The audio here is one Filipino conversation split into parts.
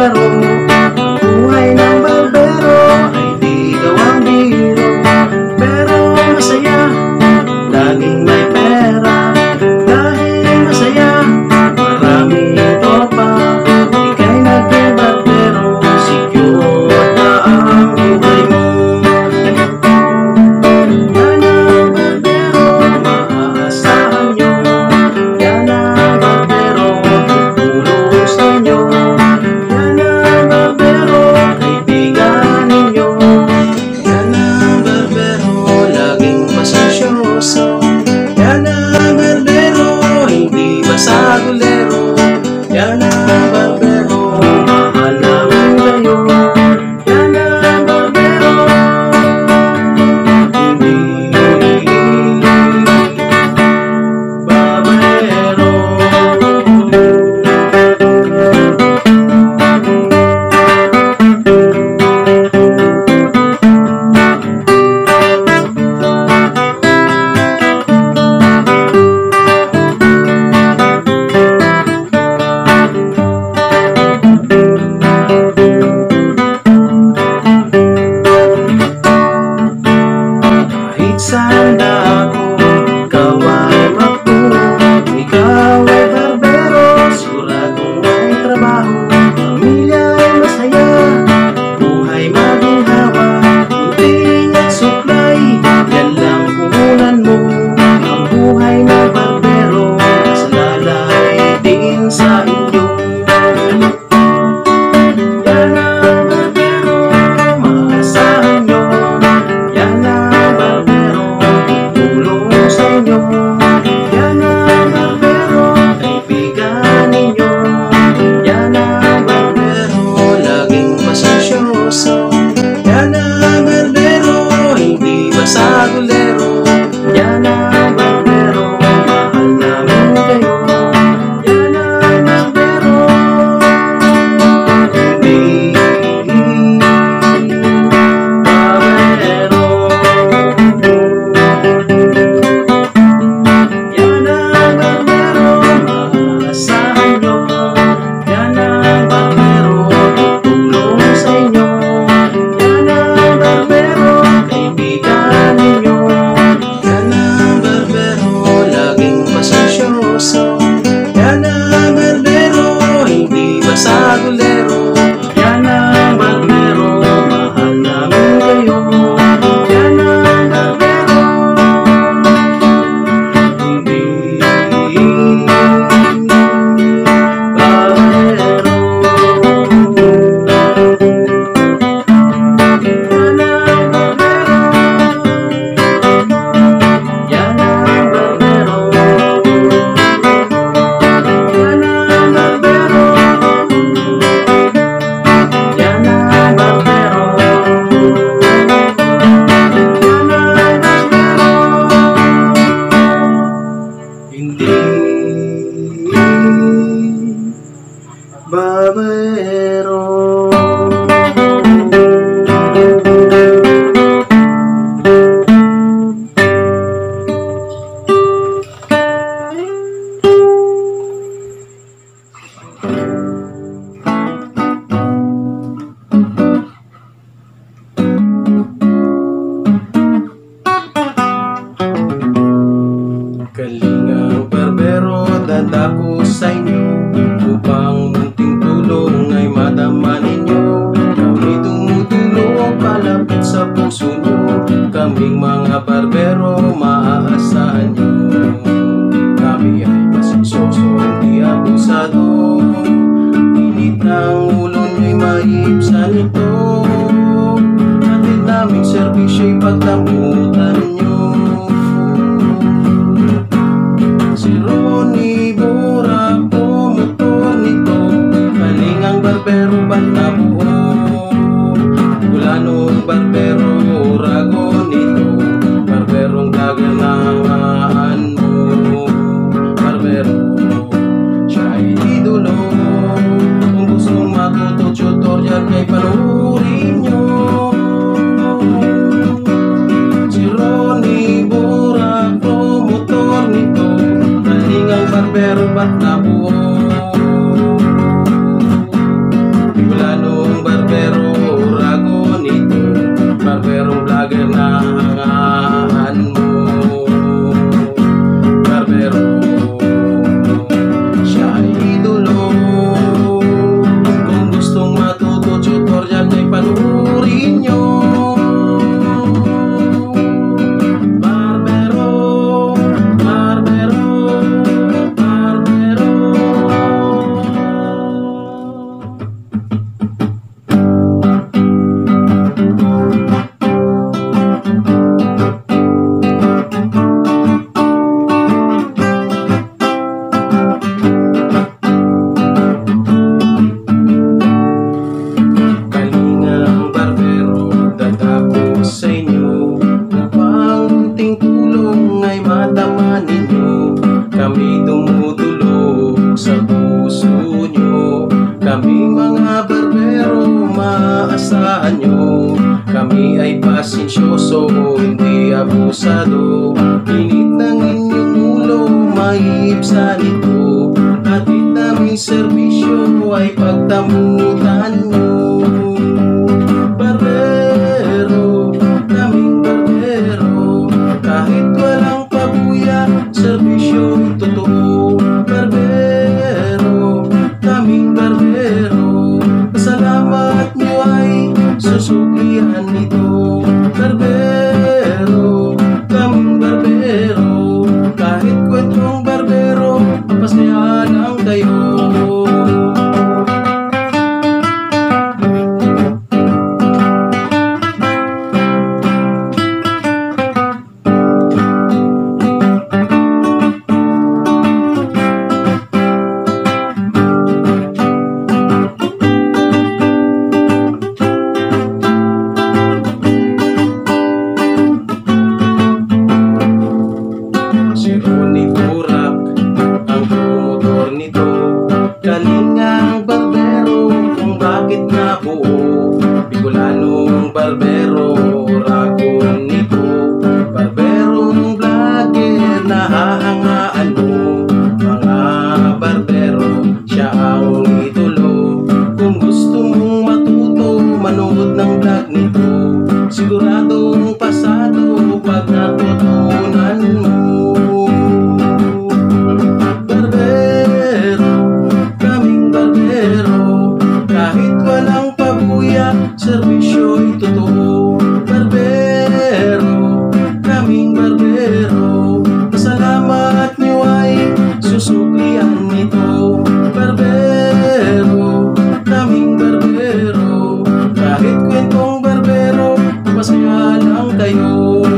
laro. Ang buhay ng barbero ay di daw ang biro, pero masaya, laging may pera. Dahil masaya, maraming tropa. Ika'y naging barbero, secure na ang buhay mo. Yan ang barbero, maaasahan nyo. Yan ang barbero, tutulong sa inyo. Yan ang barbero, kaibigan ninyo. Yan ang barbero, laging pasensyoso. Yan ang barbero, hindi basagulero. Yan ang barbero, mahal namin kayo. Yan ang barbero, hindi barbero. Kahit saan na ako, ikaw ay magtulong. Ikaw ay barbero, siguradong may trabaho. Pamilya ay masaya, buhay maginhawa. Gunting at suklay, yan lang puhunan mo. Ang buhay ng barbero, mas lalay din sa inyo. Yan ang barbero, maasahan nyo. Yan ang barbero, tutulong sa inyo. Yan ang barbero, kaibigan ninyo. Yan ang barbero, laging pasensyoso. Yan ang barbero, hindi basagulero. Yan ang barbero, mahal namin kayo. Yan ang barbero, hindi barbero. Yan ang barbero, maasahan nyo. Yan ang barbero, tutulong sa inyo. Yan ang barbero, kaibigan ninyo. Yan ang barbero, laging pasensyoso. Yan ang barbero, hindi basagulero. Yan ang barbero, mahal namin kayo. Yan ang barbero, hindi barbero. Yan ang barbero, yan ang barbero. Yan ang barbero, yan ang barbero. Yan ang barbero, hindi barbero. Kalingang barbero, dadako sa inyo upang munting tulong ay madama ninyo. Kami tumutulong palapit sa puso nyo. Kaming mga barbero, maaasahan nyo. Kami ay pasensyoso, hindi abusado. Init ng ulo nyo'y maibsan ito. Hatid naming serbisyo'y pagdamutan nyo. Si Ronnie Bora po motor nito. Kalingang barbero, ba't nabuo? Bulanong barbero, rago nito. Barberong gaganahan mo. Barbero, siya ay idolo. Kung gusto matuto tutorial, kay panurin nyo. Si barbero, maasahan nyo, kami ay pasensyoso, hindi abusado. Init ng inyong ulo, maiibsan ito, hatid naming serbisyo ay pagtamutan nyo. Barbero, kaming barbero, kahit walang pabuya, serbisyo totoo. Barbero, kaming barbero, pasalamat nyo ay susuklihan nito. Barbero, kaming barbero, kahit kwentong barbero, mapasaya lang kayo. Si Ronnie Burak ang promotor nito, Kalingang barbero kung bakit nabuo, Bicolanong barbero, ragon nito, barberong vlogger na hahangaan mo. Mga barbero, siya ang idolo, kung gusto mong matuto, manood ng vlog nito, siguradong pasado pag natutunan mo. Serbisyo'y totoo. Barbero, kaming barbero, pasalamat niyo ay susuklian nito. Barbero, kaming barbero, kahit kwentong barbero, masaya lang kayo.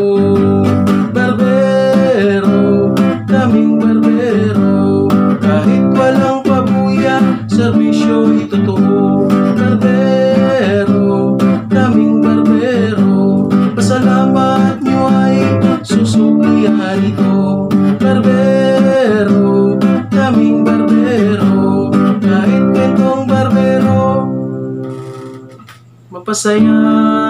Barbero, kaming barbero, kahit walang pabuya, serbisyo'y totoo. Barbero, kaming barbero, pasalamat nyo ay susuklihan ito. Barbero, kaming barbero, kahit kwentong barbero, mapasaya